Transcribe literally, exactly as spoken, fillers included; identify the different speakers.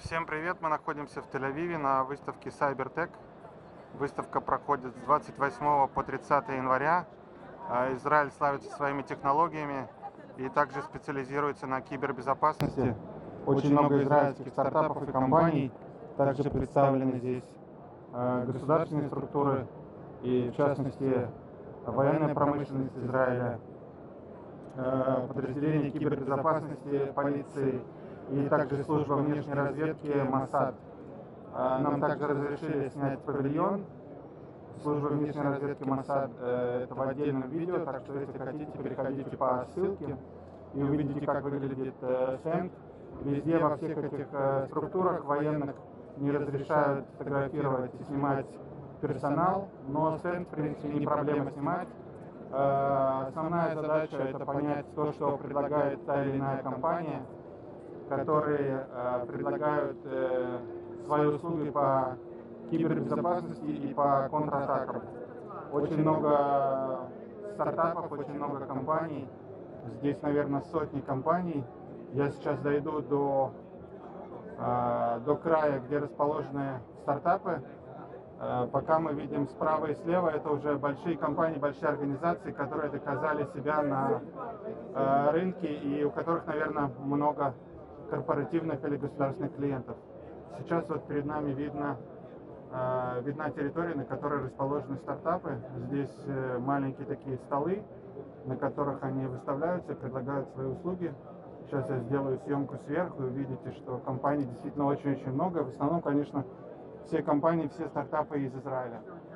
Speaker 1: Всем привет! Мы находимся в Тель-Авиве на выставке Cybertech. Выставка проходит с двадцать восьмого по тридцатое января. А, Израиль славится своими технологиями и также специализируется на кибербезопасности. Очень много израильских стартапов и компаний также представлены здесь. А, Государственные структуры и, в частности, военная промышленность Израиля, а, подразделения кибербезопасности, полиции и также служба внешней разведки Моссад. А, Нам также разрешили снять павильон службы внешней разведки Моссад. э, Это в отдельном видео, так что если хотите, переходите по ссылке и увидите, как выглядит э, стенд. Везде, во всех этих э, структурах военных не разрешают фотографировать и снимать персонал, но стенд, в принципе, не проблема снимать. Э, Основная задача — это понять то, что предлагает та или иная компания, которые э, предлагают э, свои услуги по кибербезопасности и по контратакам. Очень много стартапов, очень много компаний. Здесь, наверное, сотни компаний. Я сейчас дойду до, э, до края, где расположены стартапы. Э, пока мы видим справа и слева, это уже большие компании, большие организации, которые доказали себя на э, рынке и у которых, наверное, много корпоративных или государственных клиентов. Сейчас вот перед нами видно, э, видна территория, на которой расположены стартапы. Здесь э, маленькие такие столы, на которых они выставляются и предлагают свои услуги. Сейчас я сделаю съемку сверху и увидите, что компаний действительно очень-очень много. В основном, конечно, все компании, все стартапы из Израиля.